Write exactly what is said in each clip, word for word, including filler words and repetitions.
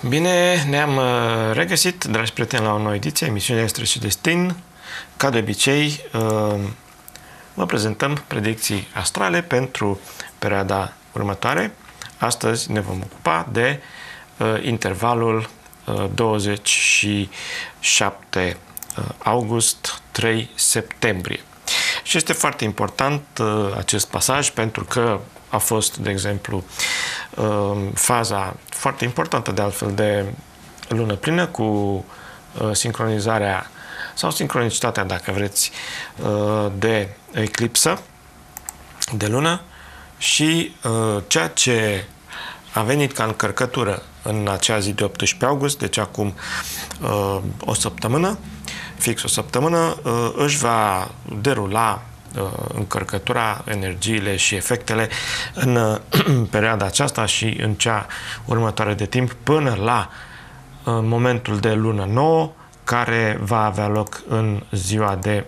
Bine, ne-am regăsit, dragi prieteni, la o nouă ediție, emisiunea Astre și Destin. Ca de obicei, vă prezentăm predicții astrale pentru perioada următoare. Astăzi ne vom ocupa de intervalul douăzeci și șapte august - trei septembrie. Și este foarte important acest pasaj pentru că a fost, de exemplu, faza foarte importantă, de altfel, de lună plină cu sincronizarea sau sincronicitatea, dacă vreți, de eclipsă de lună și ceea ce a venit ca încărcătură în acea zi de optsprezece august, deci acum o săptămână, fix o săptămână, își va derula încărcătura, energiile și efectele în perioada aceasta și în cea următoare de timp până la momentul de lună nouă, care va avea loc în ziua de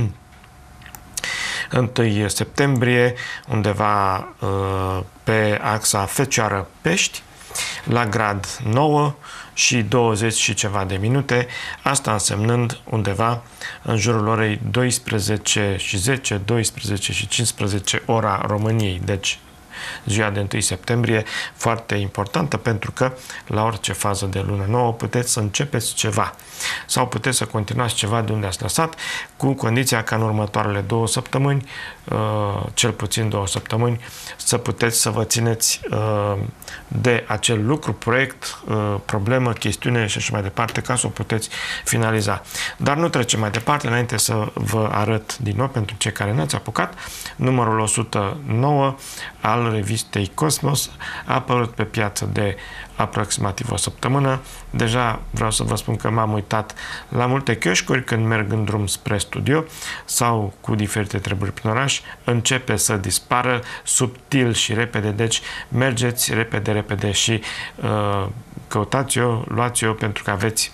întâi septembrie, undeva pe axa Fecioară-Pești, la grad nouă și douăzeci și ceva de minute, asta însemnând undeva în jurul orei douăsprezece și zece, douăsprezece și cincisprezece ora României. Deci ziua de întâi septembrie, foarte importantă, pentru că la orice fază de lună nouă puteți să începeți ceva sau puteți să continuați ceva de unde ați lăsat, cu condiția ca în următoarele două săptămâni, cel puțin două săptămâni, să puteți să vă țineți de acel lucru, proiect, problemă, chestiune și așa mai departe, ca să o puteți finaliza. Dar nu trecem mai departe, înainte să vă arăt din nou, pentru cei care n-ați apucat, numărul o sută nouă al revistei Cosmos a apărut pe piață de aproximativ o săptămână. Deja vreau să vă spun că m-am uitat la multe chioșcuri când merg în drum spre studio sau cu diferite treburi prin oraș, începe să dispară subtil și repede, deci mergeți repede, repede și uh, căutați-o, luați-o, pentru că aveți,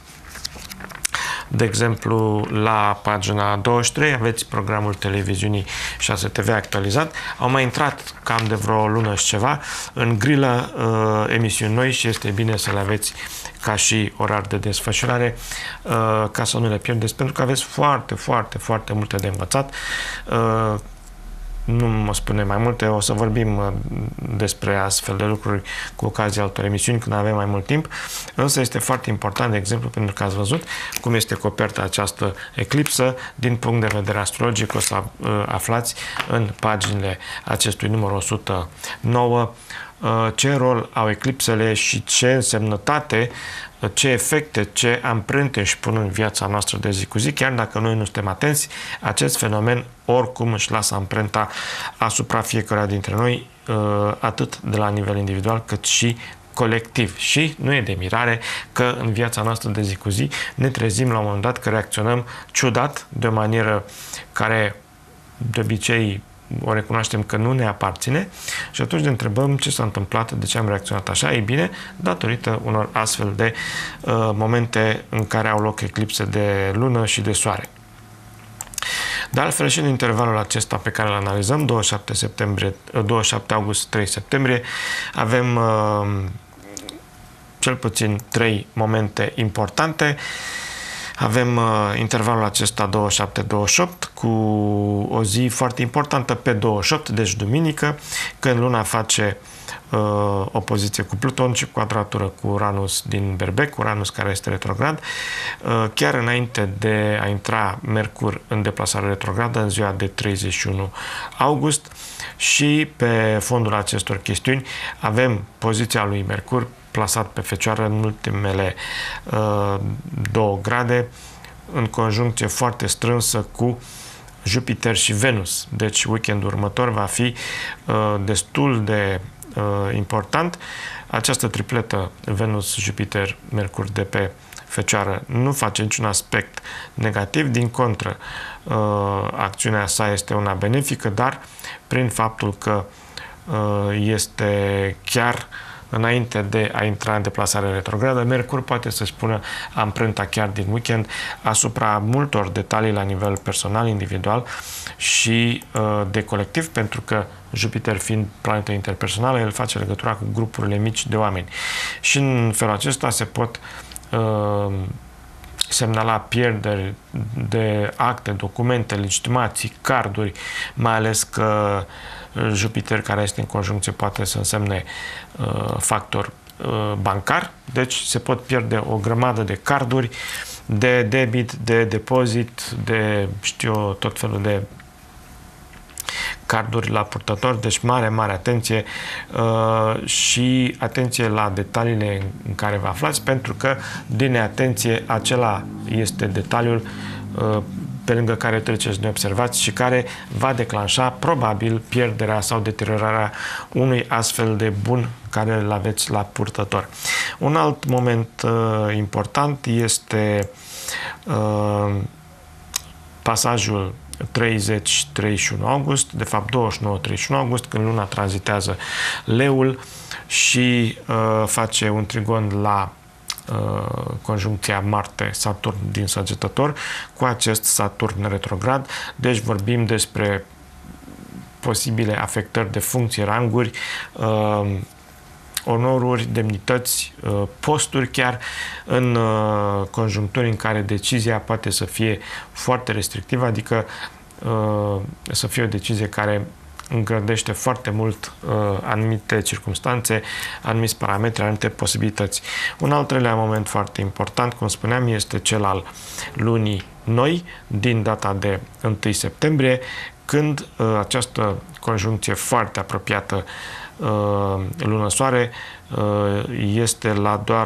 de exemplu, la pagina douăzeci și trei aveți programul televiziunii șase T V actualizat. Au mai intrat cam de vreo lună și ceva în grilă uh, emisiuni noi și este bine să le aveți ca și orar de desfășurare, uh, ca să nu le pierdeți, pentru că aveți foarte, foarte, foarte multe de învățat. Uh, Nu mă spune mai multe, o să vorbim despre astfel de lucruri cu ocazia altor emisiuni când avem mai mult timp, însă este foarte important, de exemplu, pentru că ați văzut cum este coperta această eclipsă din punct de vedere astrologic. O să aflați în paginile acestui număr o sută nouă ce rol au eclipsele și ce însemnătate, ce efecte, ce amprente își pun în viața noastră de zi cu zi. Chiar dacă noi nu suntem atenți, acest fenomen oricum își lasă amprenta asupra fiecăruia dintre noi, atât de la nivel individual cât și colectiv. Și nu e de mirare că în viața noastră de zi cu zi ne trezim la un moment dat că reacționăm ciudat, de o manieră care de obicei o recunoaștem că nu ne aparține și atunci ne întrebăm ce s-a întâmplat, de ce am reacționat așa. Ei bine, datorită unor astfel de uh, momente în care au loc eclipse de lună și de soare. De altfel, și în intervalul acesta pe care îl analizăm, douăzeci și șapte septembrie, douăzeci și șapte august - trei septembrie, avem uh, cel puțin trei momente importante. Avem uh, intervalul acesta douăzeci și șapte douăzeci și opt cu o zi foarte importantă pe douăzeci și opt, deci duminică, când luna face uh, opoziție cu Pluton și quadratură cu Uranus din Berbec, Uranus care este retrograd, uh, chiar înainte de a intra Mercur în deplasare retrogradă în ziua de treizeci și unu august, și pe fondul acestor chestiuni avem poziția lui Mercur plasat pe Fecioară în ultimele uh, două grade, în conjuncție foarte strânsă cu Jupiter și Venus. Deci weekendul următor va fi uh, destul de uh, important. Această tripletă Venus, Jupiter, Mercur de pe Fecioară nu face niciun aspect negativ, din contră, uh, acțiunea sa este una benefică, dar prin faptul că uh, este chiar înainte de a intra în deplasare retrogradă, Mercur poate să-și pună amprenta chiar din weekend asupra multor detalii la nivel personal, individual și uh, de colectiv, pentru că Jupiter fiind planetă interpersonală, el face legătura cu grupurile mici de oameni. Și în felul acesta se pot uh, semnala pierderi de acte, documente, legitimații, carduri, mai ales că Jupiter, care este în conjuncție, poate să însemne uh, factor uh, bancar, deci se pot pierde o grămadă de carduri, de debit, de depozit, de, știu, tot felul de carduri la purtător, deci mare, mare atenție uh, și atenție la detaliile în care vă aflați, pentru că din neatenție acela este detaliul uh, pe lângă care treceți neobservați și care va declanșa probabil pierderea sau deteriorarea unui astfel de bun care îl aveți la purtător. Un alt moment uh, important este uh, pasajul treizeci treizeci și unu august, de fapt douăzeci și nouă treizeci și unu august, când luna tranzitează Leul și uh, face un trigon la uh, conjuncția Marte-Saturn din Săgetător cu acest Saturn retrograd. Deci vorbim despre posibile afectări de funcții, ranguri, uh, onoruri, demnități, posturi chiar, în conjuncturi în care decizia poate să fie foarte restrictivă, adică să fie o decizie care îngrădește foarte mult anumite circumstanțe, anumiți parametri, anumite posibilități. Un al treilea moment foarte important, cum spuneam, este cel al lunii noi, din data de întâi septembrie, când această conjuncție foarte apropiată lună-soare este la doar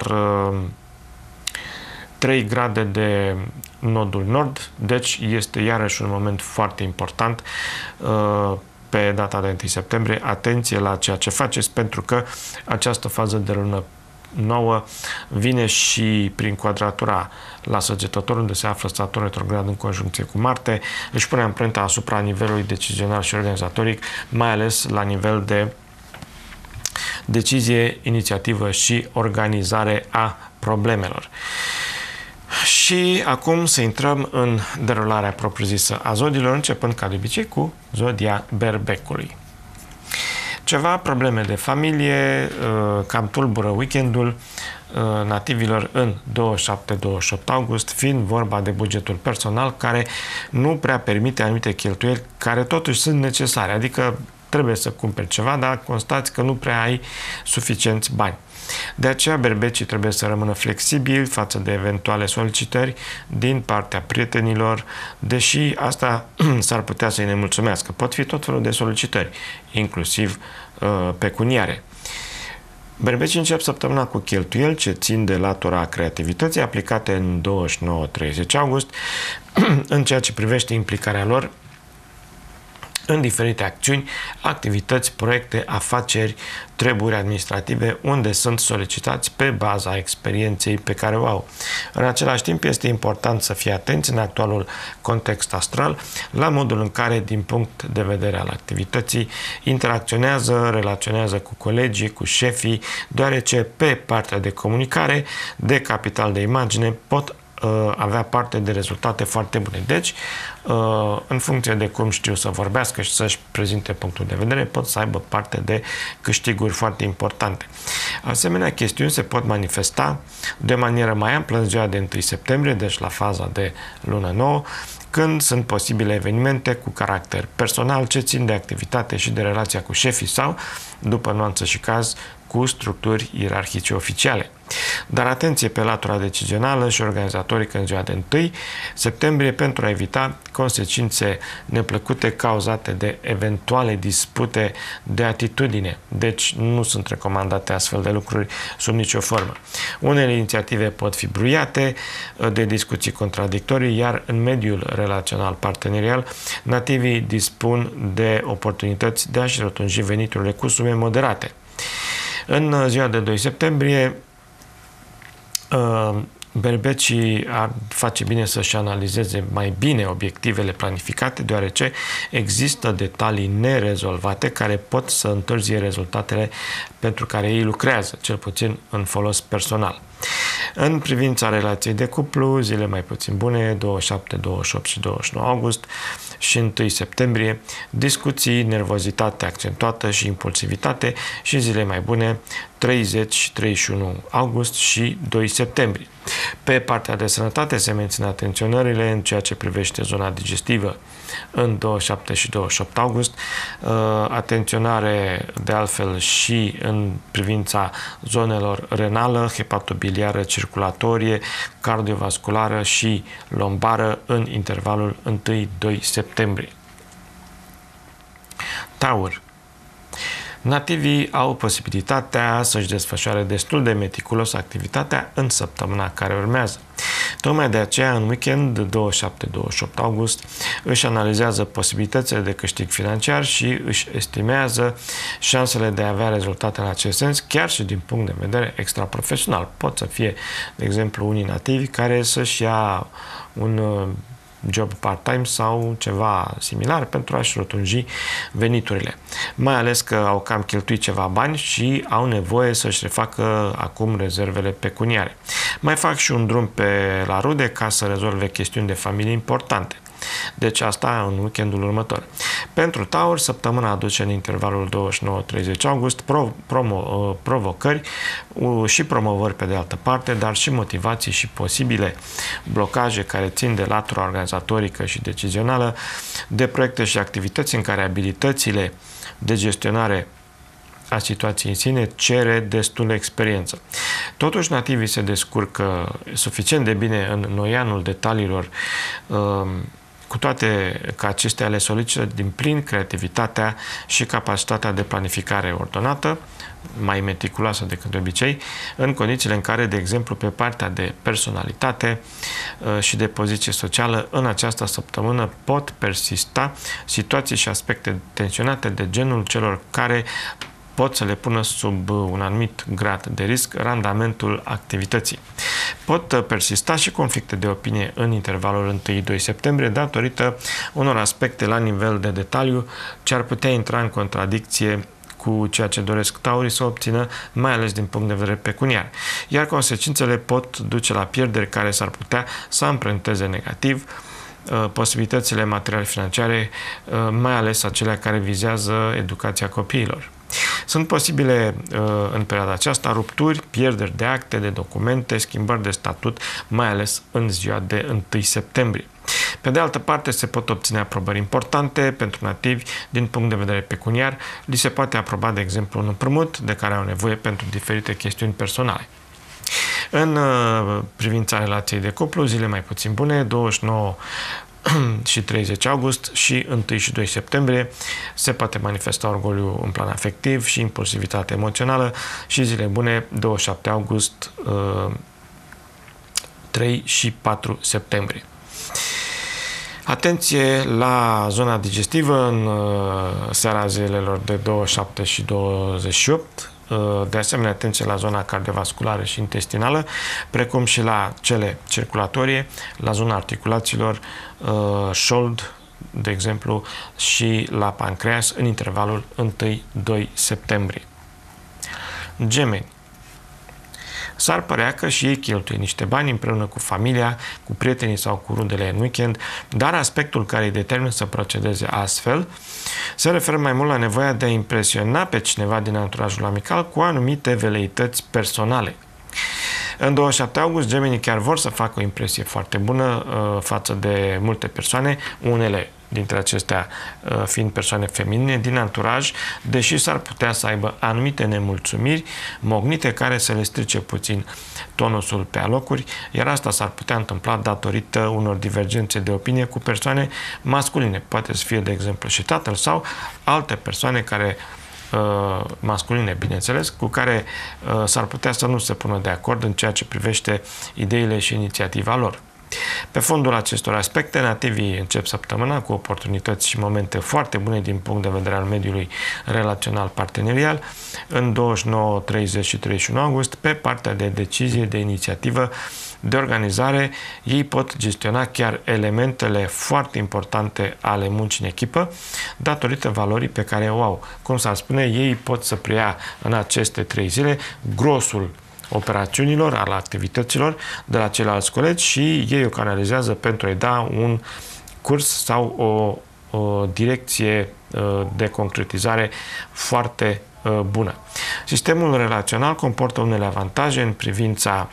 trei grade de nodul nord, deci este iarăși un moment foarte important pe data de întâi septembrie. Atenție la ceea ce faceți, pentru că această fază de lună nouă vine și prin quadratura la Săgetător, unde se află Saturn retrograd în conjuncție cu Marte, își pune amprenta asupra nivelului decizional și organizatoric, mai ales la nivel de decizie, inițiativă și organizare a problemelor. Și acum să intrăm în derularea propriu-zisă a zodiilor, începând ca de obicei cu zodia Berbecului. Ceva probleme de familie, cam tulbură weekendul nativilor în douăzeci și șapte douăzeci și opt august, fiind vorba de bugetul personal care nu prea permite anumite cheltuieli care totuși sunt necesare, adică trebuie să cumperi ceva, dar constați că nu prea ai suficienți bani. De aceea berbecii trebuie să rămână flexibili față de eventuale solicitări din partea prietenilor, deși asta s-ar putea să-i nemulțumească. Pot fi tot felul de solicitări, inclusiv uh, pecuniare. Berbecii încep săptămâna cu cheltuieli ce țin de latura creativității aplicate în douăzeci și nouă treizeci august, în ceea ce privește implicarea lor în diferite acțiuni, activități, proiecte, afaceri, treburi administrative, unde sunt solicitați pe baza experienței pe care o au. În același timp, este important să fie atenți în actualul context astral la modul în care, din punct de vedere al activității, interacționează, relaționează cu colegii, cu șefii, deoarece pe partea de comunicare, de capital de imagine, pot avea parte de rezultate foarte bune. Deci, în funcție de cum știu să vorbească și să-și prezinte punctul de vedere, pot să aibă parte de câștiguri foarte importante. Asemenea, chestiuni se pot manifesta de manieră mai amplă în ziua de întâi septembrie, deci la faza de lună nouă, când sunt posibile evenimente cu caracter personal ce țin de activitate și de relația cu șefii sau, după nuanță și caz, cu structuri ierarhice oficiale. Dar atenție pe latura decizională și organizatorică în ziua de întâi septembrie pentru a evita consecințe neplăcute cauzate de eventuale dispute de atitudine. Deci nu sunt recomandate astfel de lucruri sub nicio formă. Unele inițiative pot fi bruiate de discuții contradictorii, iar în mediul relațional partenerial, nativii dispun de oportunități de a-și rotunji veniturile cu sume moderate. În ziua de doi septembrie, Berbecii ar face bine să-și analizeze mai bine obiectivele planificate, deoarece există detalii nerezolvate care pot să întârzie rezultatele pentru care ei lucrează, cel puțin în folos personal. În privința relației de cuplu, zile mai puțin bune, douăzeci și șapte, douăzeci și opt și douăzeci și nouă august și întâi septembrie, discuții, nervozitate accentuată și impulsivitate, și zile mai bune, treizeci și treizeci și unu august și doi septembrie. Pe partea de sănătate se mențin atenționările în ceea ce privește zona digestivă în douăzeci și șapte și douăzeci și opt august, atenționare de altfel și în privința zonelor renală, hepatobiliară, circulatorie, cardiovasculară și lombară în intervalul întâi doi septembrie. Taur. Nativii au posibilitatea să-și desfășoare destul de meticulos activitatea în săptămâna care urmează. Tocmai de aceea, în weekend, douăzeci și șapte douăzeci și opt august, își analizează posibilitățile de câștig financiar și își estimează șansele de a avea rezultate în acest sens, chiar și din punct de vedere extraprofesional. Pot să fie, de exemplu, unii nativi care să-și ia un job part-time sau ceva similar pentru a-și rotunji veniturile. Mai ales că au cam cheltuit ceva bani și au nevoie să-și refacă acum rezervele pecuniare. Mai fac și un drum pe la rude ca să rezolve chestiuni de familie importante. Deci asta în weekendul următor. Pentru Taur, săptămâna aduce în intervalul douăzeci și nouă treizeci august pro, promo, provocări și promovări pe de altă parte, dar și motivații și posibile blocaje care țin de latura organizatorică și decizională, de proiecte și activități în care abilitățile de gestionare a situației în sine cere destulă experiență. Totuși, nativii se descurcă suficient de bine în noianul detaliilor, cu toate că acestea le solicită din plin creativitatea și capacitatea de planificare ordonată, mai meticuloasă decât de obicei, în condițiile în care, de exemplu, pe partea de personalitate și de poziție socială, în această săptămână pot persista situații și aspecte tensionate de genul celor care pot să le pună sub un anumit grad de risc randamentul activității. Pot persista și conflicte de opinie în intervalul întâi doi septembrie datorită unor aspecte la nivel de detaliu ce ar putea intra în contradicție cu ceea ce doresc taurii să obțină, mai ales din punct de vedere pecuniar. Iar consecințele pot duce la pierderi care s-ar putea să amprenteze negativ posibilitățile materiale financiare, mai ales acelea care vizează educația copiilor. Sunt posibile în perioada aceasta rupturi, pierderi de acte, de documente, schimbări de statut, mai ales în ziua de întâi septembrie. Pe de altă parte, se pot obține aprobări importante pentru nativi din punct de vedere pecuniar. Li se poate aproba, de exemplu, un împrumut de care au nevoie pentru diferite chestiuni personale. În privința relației de cuplu, zile mai puțin bune, douăzeci și nouă și treizeci august și întâi și doi septembrie, se poate manifesta orgoliu în plan afectiv și impulsivitate emoțională, și zile bune douăzeci și șapte august, trei și patru septembrie. Atenție la zona digestivă în seara zilelor de douăzeci și șapte și douăzeci și opt. De asemenea, atenție la zona cardiovasculară și intestinală, precum și la cele circulatorie, la zona articulațiilor, șold, de exemplu, și la pancreas în intervalul întâi doi septembrie. Gemeni. S-ar părea că și ei cheltuie niște bani împreună cu familia, cu prietenii sau cu rudele în weekend, dar aspectul care îi determină să procedeze astfel se referă mai mult la nevoia de a impresiona pe cineva din anturajul amical cu anumite veleități personale. În douăzeci și șapte august, gemenii chiar vor să facă o impresie foarte bună uh, față de multe persoane, unele dintre acestea uh, fiind persoane feminine din anturaj, deși s-ar putea să aibă anumite nemulțumiri mognite care să le strice puțin tonusul pe alocuri, iar asta s-ar putea întâmpla datorită unor divergențe de opinie cu persoane masculine. Poate să fie, de exemplu, și tatăl sau alte persoane care masculine, bineînțeles, cu care uh, s-ar putea să nu se pună de acord în ceea ce privește ideile și inițiativa lor. Pe fondul acestor aspecte, nativii încep săptămâna cu oportunități și momente foarte bune din punct de vedere al mediului relațional partenerial în douăzeci și nouă, treizeci și treizeci și unu august, pe partea de decizie, de inițiativă, de organizare, ei pot gestiona chiar elementele foarte importante ale muncii în echipă, datorită valorii pe care o au. Cum s-ar spune, ei pot să preia în aceste trei zile grosul operațiunilor, al activităților de la ceilalți colegi și ei o canalizează pentru a-i da un curs sau o, o direcție de concretizare foarte bună. Sistemul relațional comportă unele avantaje în privința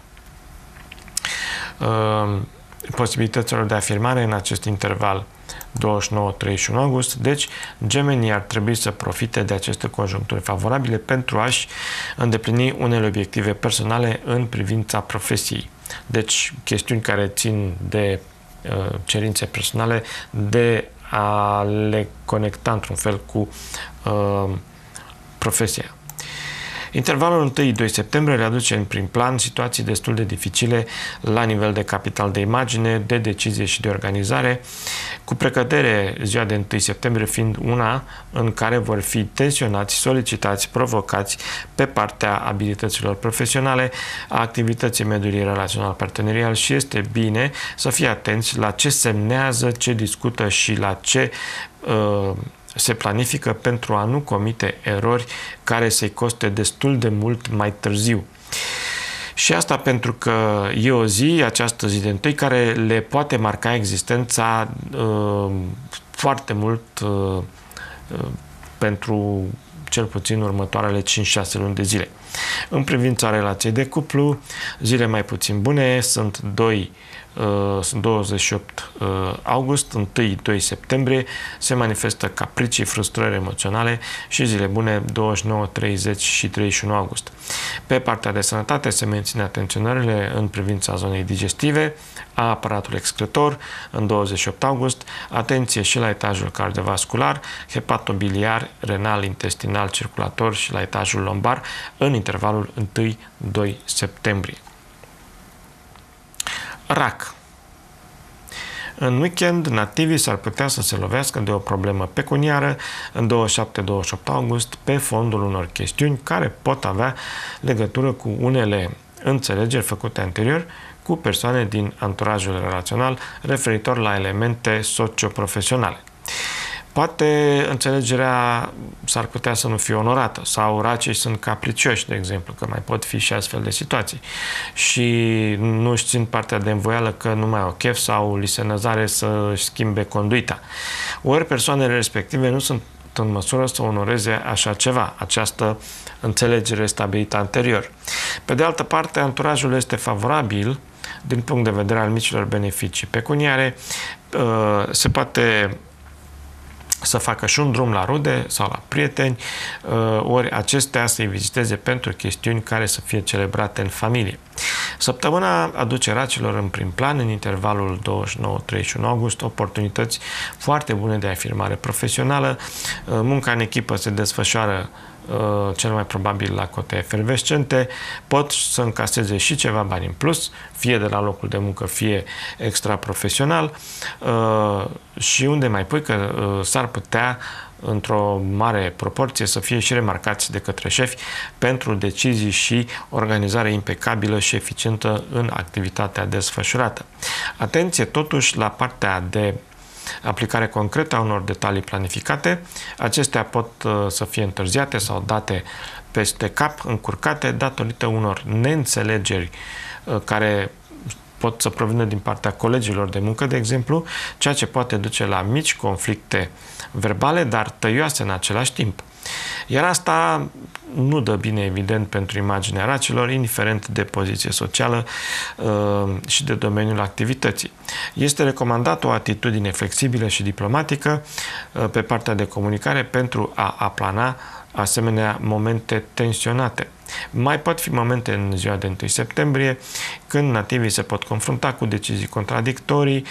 uh, posibilităților de afirmare în acest interval douăzeci și nouă treizeci și unu august, deci gemenii ar trebui să profite de aceste conjuncturi favorabile pentru a-și îndeplini unele obiective personale în privința profesiei. Deci chestiuni care țin de uh, cerințe personale, de a le conecta într-un fel cu uh, profesia. Intervalul unu doi septembrie le aduce în prim plan situații destul de dificile la nivel de capital de imagine, de decizie și de organizare, cu precădere ziua de unu septembrie fiind una în care vor fi tensionați, solicitați, provocați pe partea abilităților profesionale, a activității mediului relațional partenerial și este bine să fie atenți la ce semnează, ce discută și la ce uh, se planifică pentru a nu comite erori care să-i coste destul de mult mai târziu. Și asta pentru că e o zi, această zi de întâi, care le poate marca existența uh, foarte mult uh, uh, pentru cel puțin următoarele cinci șase luni de zile. În privința relației de cuplu, zile mai puțin bune sunt doi Sunt douăzeci și opt august, unu doi septembrie, se manifestă capricii, frustrări emoționale și zile bune douăzeci și nouă, treizeci și treizeci și unu august. Pe partea de sănătate se menține atenționările în privința zonei digestive, a aparatului excretor în douăzeci și opt august, atenție și la etajul cardiovascular, hepatobiliar, renal, intestinal, circulator și la etajul lombar în intervalul unu doi septembrie. Rac. În weekend, nativii s-ar putea să se lovească de o problemă pecuniară în douăzeci și șapte douăzeci și opt august pe fondul unor chestiuni care pot avea legătură cu unele înțelegeri făcute anterior cu persoane din anturajul relațional referitor la elemente socioprofesionale. Poate înțelegerea s-ar putea să nu fie onorată sau racii sunt capricioși, de exemplu, că mai pot fi și astfel de situații și nu își țin partea de învoială că nu mai au chef sau li se năzare să își schimbe conduita. Ori persoanele respective nu sunt în măsură să onoreze așa ceva, această înțelegere stabilită anterior. Pe de altă parte, anturajul este favorabil din punct de vedere al micilor beneficii pecuniare, se poate să facă și un drum la rude sau la prieteni, ori acestea să-i viziteze pentru chestiuni care să fie celebrate în familie. Săptămâna aduce racilor în prim plan, în intervalul douăzeci și nouă treizeci și unu august, oportunități foarte bune de afirmare profesională. Munca în echipă se desfășoară cel mai probabil la cote efervescente, pot să încaseze și ceva bani în plus, fie de la locul de muncă, fie extra-profesional, și unde mai pui că s-ar putea într-o mare proporție să fie și remarcați de către șefi pentru decizii și organizare impecabilă și eficientă în activitatea desfășurată. Atenție totuși la partea de aplicare concretă a unor detalii planificate. Acestea pot uh, să fie întârziate sau date peste cap, încurcate, datorită unor neînțelegeri uh, care pot să provină din partea colegilor de muncă, de exemplu, ceea ce poate duce la mici conflicte verbale, dar tăioase în același timp. Iar asta nu dă bine, evident, pentru imaginea racilor, indiferent de poziție socială uh, și de domeniul activității. Este recomandată o atitudine flexibilă și diplomatică uh, pe partea de comunicare pentru a aplana asemenea momente tensionate. Mai pot fi momente în ziua de unu septembrie când nativii se pot confrunta cu decizii contradictorii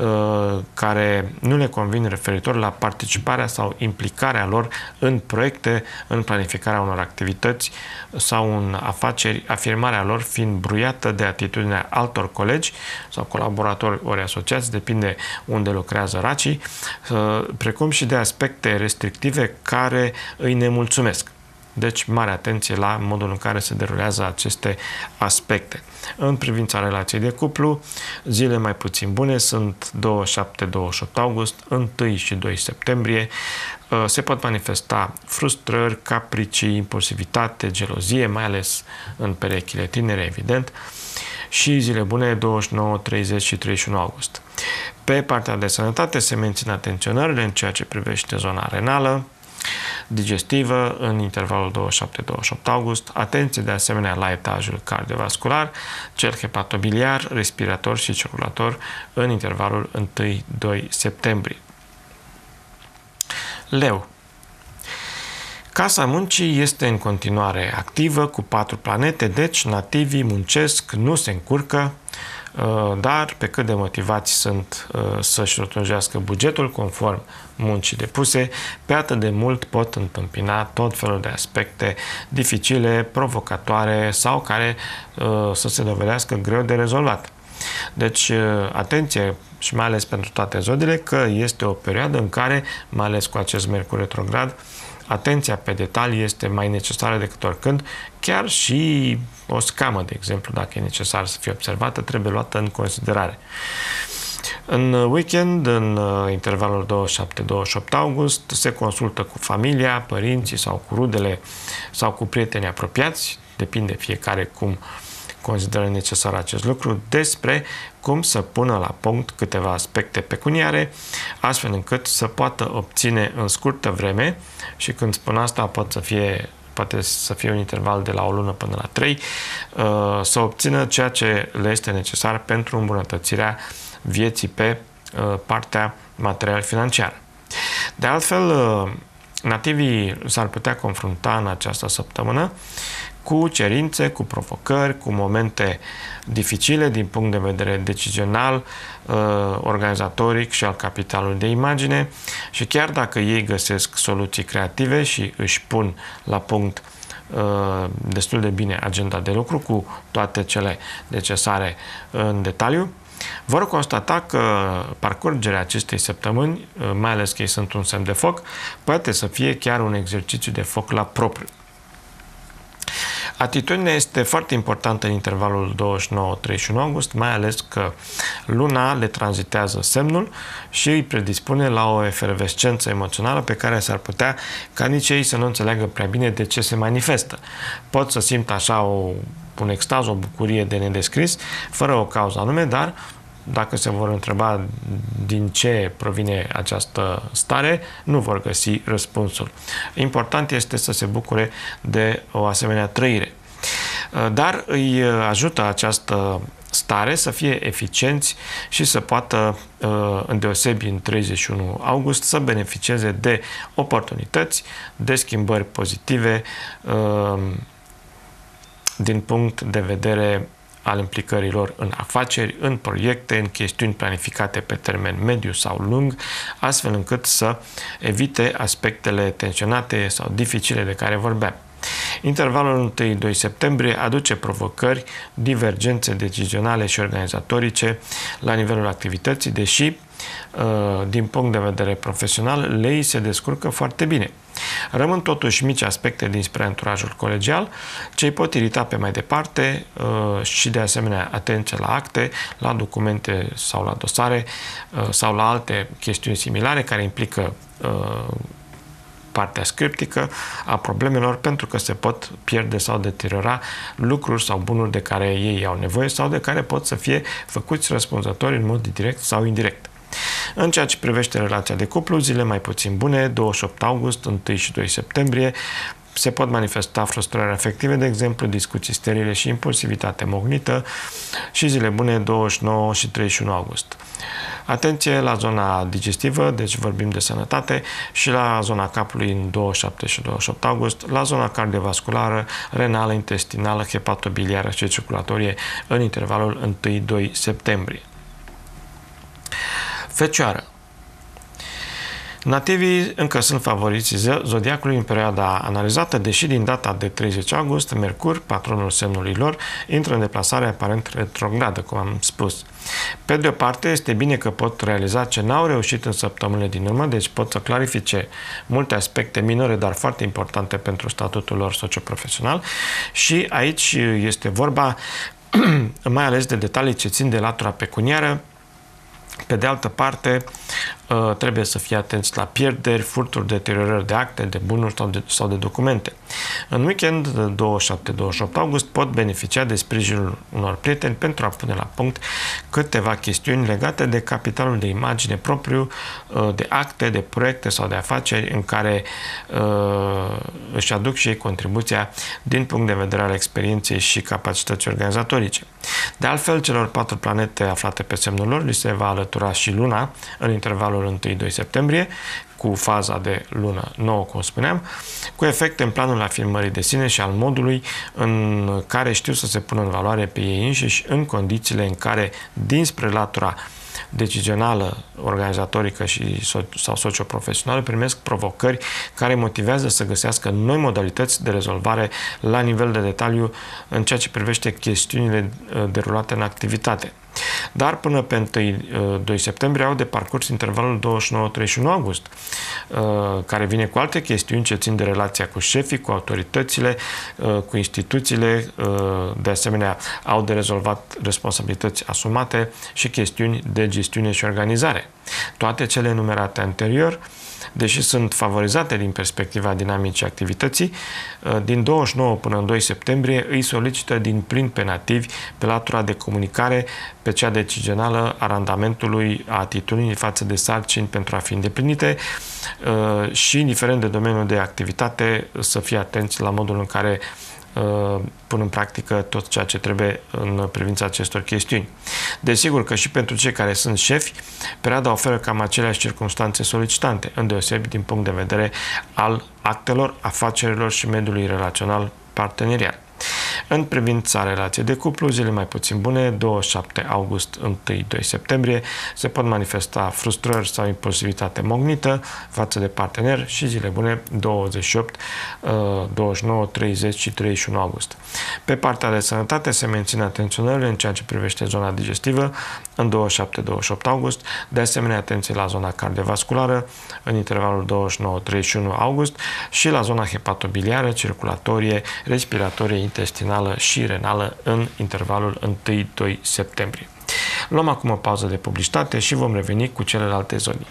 care nu le convin referitor la participarea sau implicarea lor în proiecte, în planificarea unor activități sau în afaceri, afirmarea lor fiind bruiată de atitudinea altor colegi sau colaboratori ori asociați, depinde unde lucrează racii, precum și de aspecte restrictive care îi nemulțumesc. Deci, mare atenție la modul în care se derulează aceste aspecte. În privința relației de cuplu, zile mai puțin bune sunt douăzeci și șapte douăzeci și opt august, unu și doi septembrie. Se pot manifesta frustrări, capricii, impulsivitate, gelozie, mai ales în perechile tinere, evident. Și zile bune douăzeci și nouă, treizeci și treizeci și unu august. Pe partea de sănătate se mențin atenționările în ceea ce privește zona renală, digestivă în intervalul douăzeci și șapte douăzeci și opt august, atenție de asemenea la etajul cardiovascular, cel hepatobiliar, respirator și circulator în intervalul unu doi septembrie. Leu. Casa muncii este în continuare activă cu patru planete, deci nativii muncesc, nu se încurcă, dar pe cât de motivați sunt să-și rotunjească bugetul conform muncii depuse, pe atât de mult pot întâmpina tot felul de aspecte dificile, provocatoare sau care să se dovedească greu de rezolvat. Deci, atenție și mai ales pentru toate zodiile că este o perioadă în care, mai ales cu acest Mercur retrograd, atenția pe detalii este mai necesară decât oricând, chiar și o scamă, de exemplu, dacă e necesar să fie observată, trebuie luată în considerare. În weekend, în intervalul douăzeci și șapte douăzeci și opt august, se consultă cu familia, părinții sau cu rudele sau cu prietenii apropiați, depinde fiecare cum consideră necesar acest lucru, despre cum să pună la punct câteva aspecte pecuniare, astfel încât să poată obține în scurtă vreme, și când spun asta pot să fie, poate să fie un interval de la o lună până la trei, să obțină ceea ce le este necesar pentru îmbunătățirea vieții pe partea material-financiară. De altfel, nativii s-ar putea confrunta în această săptămână cu cerințe, cu provocări, cu momente dificile din punct de vedere decizional, organizatoric și al capitalului de imagine, și chiar dacă ei găsesc soluții creative și își pun la punct destul de bine agenda de lucru cu toate cele necesare în detaliu, vor constata că parcurgerea acestei săptămâni, mai ales că ei sunt un semn de foc, poate să fie chiar un exercițiu de foc la propriu. Atitudinea este foarte importantă în intervalul douăzeci și nouă treizeci și unu august, mai ales că luna le tranzitează semnul și îi predispune la o efervescență emoțională pe care s-ar putea ca nici ei să nu înțeleagă prea bine de ce se manifestă. Pot să simt așa o, un extaz, o bucurie de nedescris, fără o cauză anume, dar dacă se vor întreba din ce provine această stare, nu vor găsi răspunsul. Important este să se bucure de o asemenea trăire. Dar îi ajută această stare să fie eficienți și să poată, îndeosebi în treizeci și unu august, să beneficieze de oportunități, de schimbări pozitive din punct de vedere al implicărilor în afaceri, în proiecte, în chestiuni planificate pe termen mediu sau lung, astfel încât să evite aspectele tensionate sau dificile de care vorbeam. Intervalul unu doi septembrie aduce provocări, divergențe decizionale și organizatorice la nivelul activității, deși, din punct de vedere profesional, leii se descurcă foarte bine. Rămân totuși mici aspecte dinspre anturajul colegial, ce îi pot irita pe mai departe și, de asemenea, atenție la acte, la documente sau la dosare sau la alte chestiuni similare care implică partea scriptică a problemelor, pentru că se pot pierde sau deteriora lucruri sau bunuri de care ei au nevoie sau de care pot să fie făcuți răspunzători în mod direct sau indirect. În ceea ce privește relația de cuplu, zile mai puțin bune, douăzeci și opt august, unu și doi septembrie, se pot manifesta frustrări afective, de exemplu, discuții sterile și impulsivitate mognită, și zile bune douăzeci și nouă și treizeci și unu august. Atenție la zona digestivă, deci vorbim de sănătate, și la zona capului în douăzeci și șapte și douăzeci și opt august, la zona cardiovasculară, renală, intestinală, hepatobiliară și circulatorie în intervalul unu doi septembrie. Fecioară. Nativii încă sunt favoriții zodiacului în perioada analizată, deși din data de treizeci august, Mercur, patronul semnului lor, intră în deplasare aparent retrogradă, cum am spus. Pe de o parte, este bine că pot realiza ce n-au reușit în săptămânile din urmă, deci pot să clarifice multe aspecte minore, dar foarte importante pentru statutul lor socioprofesional. Și aici este vorba mai ales de detalii ce țin de latura pecuniară. Pe de altă parte, trebuie să fie atenți la pierderi, furturi, deteriorări de acte, de bunuri sau de, sau de documente. În weekend, douăzeci și șapte douăzeci și opt august, pot beneficia de sprijinul unor prieteni pentru a pune la punct câteva chestiuni legate de capitalul de imagine propriu, de acte, de proiecte sau de afaceri în care uh, își aduc și ei contribuția din punct de vedere al experienței și capacității organizatorice. De altfel, celor patru planete aflate pe semnul lor li se va alătura și Luna în intervalul întâi doi septembrie, cu faza de lună nouă, cum spuneam, cu efecte în planul afirmării de sine și al modului în care știu să se pună în valoare pe ei înșiși în condițiile în care, dinspre latura decizională, organizatorică și so- sau socioprofesională, primesc provocări care motivează să găsească noi modalități de rezolvare la nivel de detaliu în ceea ce privește chestiunile derulate în activitate. Dar până pe întâi doi septembrie au de parcurs intervalul douăzeci și nouă treizeci și unu august, care vine cu alte chestiuni ce țin de relația cu șefii, cu autoritățile, cu instituțiile, de asemenea au de rezolvat responsabilități asumate și chestiuni de gestiune și organizare. Toate cele enumerate anterior, deși sunt favorizate din perspectiva dinamicii activității, din douăzeci și nouă până în doi septembrie îi solicită din plin pe nativi pe latura de comunicare, pe cea decizională a randamentului, a atitudinii față de sarcini pentru a fi îndeplinite și, indiferent de domeniul de activitate, să fie atenți la modul în care pun în practică tot ceea ce trebuie în privința acestor chestiuni. Desigur că și pentru cei care sunt șefi, perioada oferă cam aceleași circunstanțe solicitante, îndeosebi din punct de vedere al actelor, afacerilor și mediului relațional partenerial. În privința relației de cuplu, zile mai puțin bune, douăzeci și șapte august întâi doi septembrie, se pot manifesta frustrări sau impulsivitate mognită față de partener și zile bune douăzeci și opt, douăzeci și nouă, treizeci și treizeci și unu august. Pe partea de sănătate se mențin atenționările în ceea ce privește zona digestivă în douăzeci și șapte douăzeci și opt august, de asemenea atenție la zona cardiovasculară în intervalul douăzeci și nouă treizeci și unu august și la zona hepatobiliară, circulatorie, respiratorie, intestinală și renală în intervalul întâi doi septembrie. Luăm acum o pauză de publicitate și vom reveni cu celelalte zodii.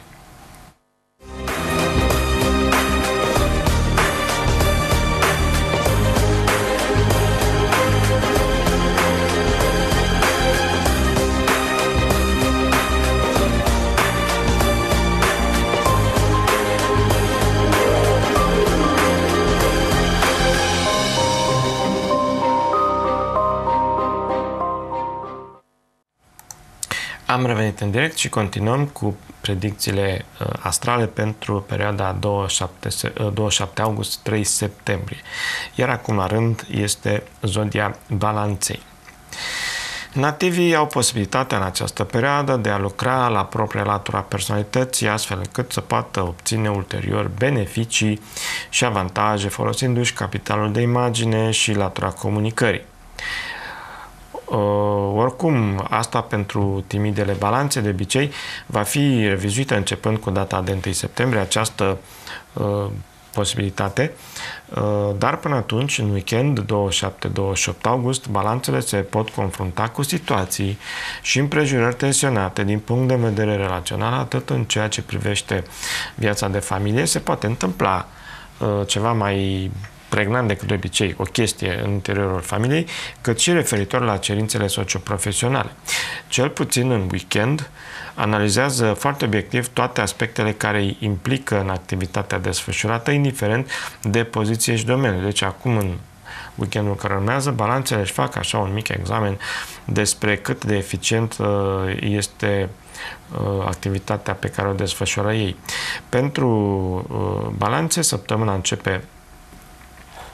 Am revenit în direct și continuăm cu predicțiile astrale pentru perioada douăzeci și șapte august trei septembrie. Iar acum la rând este zodia Balanței. Nativii au posibilitatea în această perioadă de a lucra la propria latura personalității, astfel încât să poată obține ulterior beneficii și avantaje folosindu-și capitalul de imagine și latura comunicării. Uh, oricum, asta pentru timidele Balanțe, de obicei, va fi revizuită începând cu data de întâi septembrie, această uh, posibilitate, uh, dar până atunci, în weekend, douăzeci și șapte douăzeci și opt august, Balanțele se pot confrunta cu situații și împrejurări tensionate din punct de vedere relațional, atât în ceea ce privește viața de familie, se poate întâmpla uh, ceva mai pregnant decât de obicei, o chestie în interiorul familiei, cât și referitor la cerințele socioprofesionale. Cel puțin în weekend, analizează foarte obiectiv toate aspectele care îi implică în activitatea desfășurată, indiferent de poziție și domeniu. Deci acum, în weekendul care urmează, Balanțele își fac așa un mic examen despre cât de eficient este activitatea pe care o desfășoară ei. Pentru Balanțe, săptămâna începe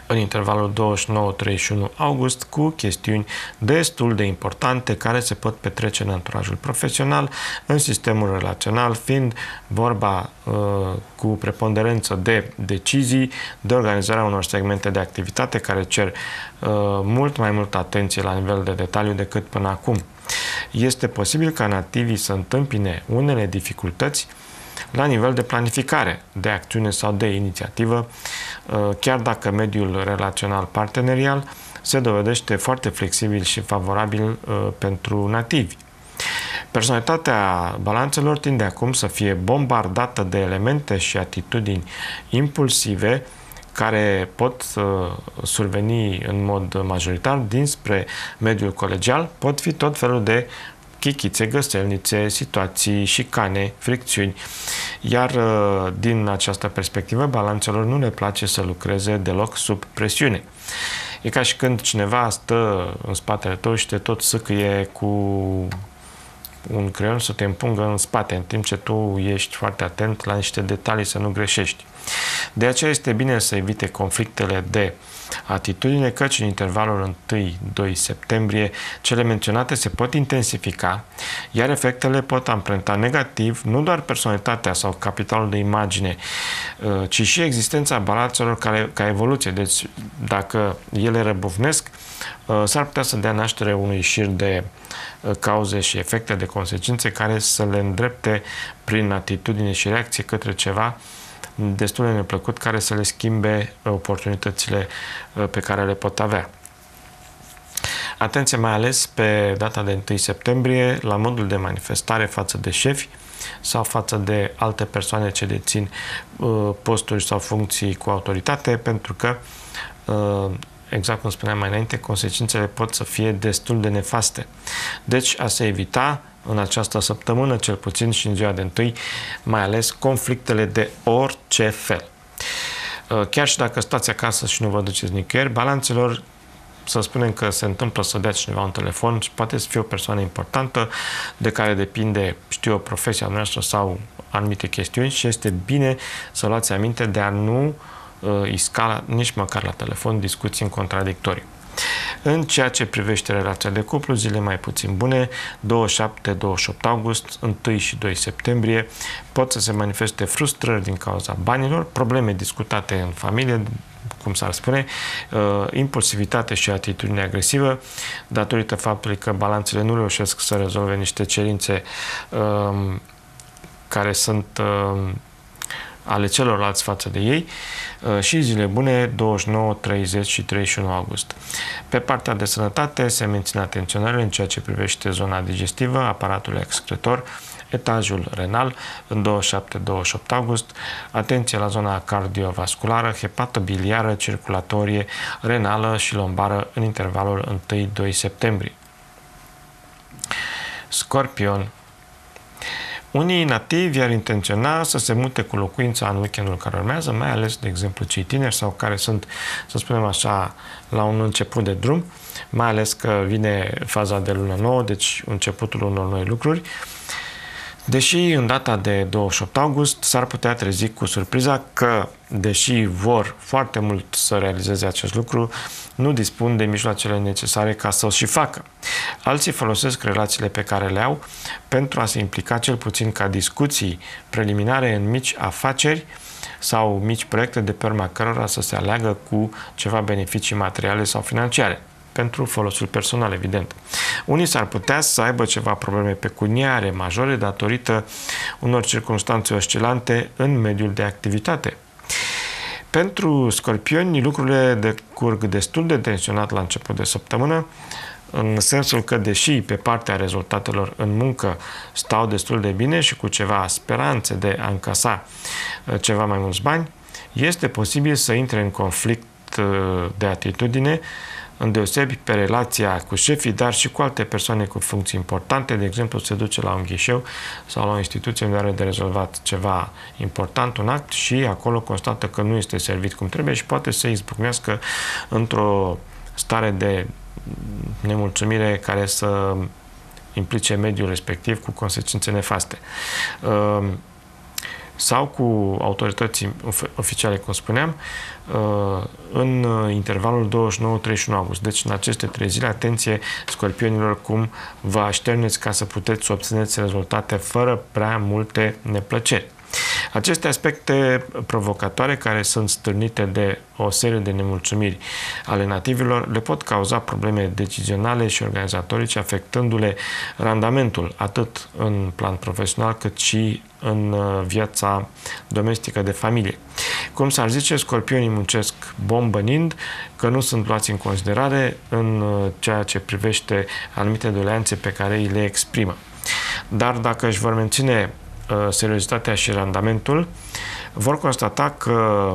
în intervalul douăzeci și nouă treizeci și unu august cu chestiuni destul de importante care se pot petrece în anturajul profesional, în sistemul relațional, fiind vorba uh, cu preponderență de decizii, de organizarea unor segmente de activitate care cer uh, mult mai multă atenție la nivel de detaliu decât până acum. Este posibil ca nativii să întâmpine unele dificultăți la nivel de planificare, de acțiune sau de inițiativă, chiar dacă mediul relațional partenerial se dovedește foarte flexibil și favorabil pentru nativi. Personalitatea balanțelor tinde acum să fie bombardată de elemente și atitudini impulsive care pot surveni în mod majoritar dinspre mediul colegial, pot fi tot felul de chichițe, găselnițe, situații, șicane, fricțiuni. Iar din această perspectivă, balanțelor nu le place să lucreze deloc sub presiune. E ca și când cineva stă în spatele tău și te tot sâcâie cu un creion să te împungă în spate, în timp ce tu ești foarte atent la niște detalii să nu greșești. De aceea este bine să evite conflictele de atitudine, căci în intervalul unu doi septembrie cele menționate se pot intensifica, iar efectele pot amprenta negativ nu doar personalitatea sau capitalul de imagine, ci și existența balanțelor ca, ca evoluție. Deci, dacă ele răbufnesc, s-ar putea să dea naștere unui șir de cauze și efecte de consecințe care să le îndrepte prin atitudine și reacție către ceva destul de neplăcut, care să le schimbe oportunitățile pe care le pot avea. Atenție mai ales pe data de unu septembrie la modul de manifestare față de șefi sau față de alte persoane ce dețin posturi sau funcții cu autoritate, pentru că, exact cum spuneam mai înainte, consecințele pot să fie destul de nefaste. Deci, a se evita în această săptămână, cel puțin și în ziua de întâi, mai ales conflictele de orice fel. Chiar și dacă stați acasă și nu vă duceți nicăieri, balanțelor, să spunem că se întâmplă să dea cineva un telefon și poate să fie o persoană importantă de care depinde, știu eu, profesia noastră sau anumite chestiuni și este bine să luați aminte de a nu uh, isca nici măcar la telefon discuții în contradictoriu. În ceea ce privește relația de cuplu, zile mai puțin bune, douăzeci și șapte douăzeci și opt august, unu și doi septembrie, pot să se manifeste frustrări din cauza banilor, probleme discutate în familie, cum s-ar spune, uh, impulsivitate și atitudine agresivă, datorită faptului că balanțele nu reușesc să rezolve niște cerințe uh, care sunt uh, ale celorlalți față de ei, și zile bune douăzeci și nouă, treizeci și treizeci și unu august. Pe partea de sănătate se menține atenționare în ceea ce privește zona digestivă, aparatul excretor, etajul renal în douăzeci și șapte douăzeci și opt august, atenție la zona cardiovasculară, hepatobiliară, circulatorie, renală și lombară în intervalul unu doi septembrie. Scorpion. Unii nativi ar intenționa să se mute cu locuința în weekendul care urmează, mai ales, de exemplu, cei tineri sau care sunt, să spunem așa, la un început de drum, mai ales că vine faza de lună nouă, deci începutul unor noi lucruri. Deși în data de douăzeci și opt august s-ar putea trezi cu surpriza că, deși vor foarte mult să realizeze acest lucru, nu dispun de mijloacele necesare ca să o și facă. Alții folosesc relațiile pe care le au pentru a se implica cel puțin ca discuții preliminare în mici afaceri sau mici proiecte de pe urma cărora să se aleagă cu ceva beneficii materiale sau financiare, pentru folosul personal, evident. Unii s-ar putea să aibă ceva probleme pecuniare majore datorită unor circunstanțe oscilante în mediul de activitate. Pentru scorpioni, lucrurile decurg destul de tensionat la început de săptămână, în sensul că, deși pe partea rezultatelor în muncă stau destul de bine și cu ceva speranțe de a încasa ceva mai mulți bani, este posibil să intre în conflict de atitudine, îndeosebi pe relația cu șefii, dar și cu alte persoane cu funcții importante. De exemplu, se duce la un ghișeu sau la o instituție unde are de rezolvat ceva important, un act, și acolo constată că nu este servit cum trebuie și poate să izbucnească într-o stare de nemulțumire care să implice mediul respectiv cu consecințe nefaste. sau cu autorități oficiale, cum spuneam, în intervalul douăzeci și nouă treizeci și unu august. Deci, în aceste trei zile, atenție scorpionilor, cum vă așterneți ca să puteți să obțineți rezultate fără prea multe neplăceri. Aceste aspecte provocatoare, care sunt stârnite de o serie de nemulțumiri ale nativilor, le pot cauza probleme decizionale și organizatorice, afectându-le randamentul atât în plan profesional cât și în viața domestică de familie. Cum s-ar zice, scorpionii muncesc bombănind, că nu sunt luați în considerare în ceea ce privește anumite doleanțe pe care îi le exprimă. Dar dacă își vor menține seriozitatea și randamentul, vor constata că